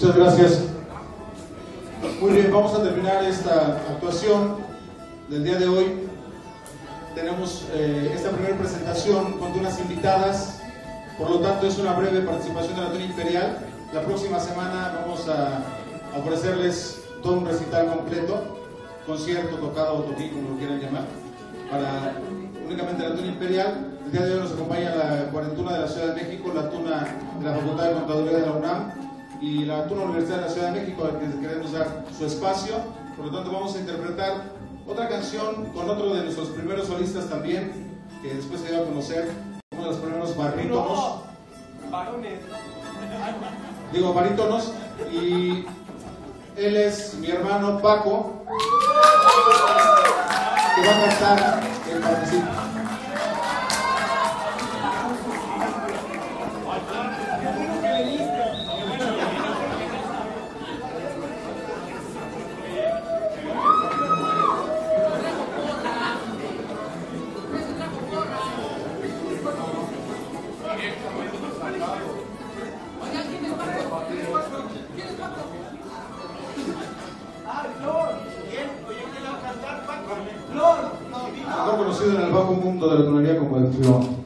Muchas gracias. Muy bien, vamos a terminar esta actuación del día de hoy. Tenemos esta primera presentación con unas invitadas, por lo tanto es una breve participación de la Tuna Imperial. La próxima semana vamos a ofrecerles todo un recital completo, concierto, tocado o toquín, como lo quieran llamar, para únicamente la Tuna Imperial. El día de hoy nos acompaña la Cuarentuna de la Ciudad de México, la Tuna de la Facultad de Contaduría de la UNAM y la Tuna Universidad de la Ciudad de México, a la que queremos dar su espacio. Por lo tanto vamos a interpretar otra canción con otro de nuestros primeros solistas también, que después se dio a conocer, uno de los primeros barítonos. Varones. Digo barítonos, y él es mi hermano Paco, que va a cantar el participo. Mejor conocido en el bajo mundo de la tonería como el Flor.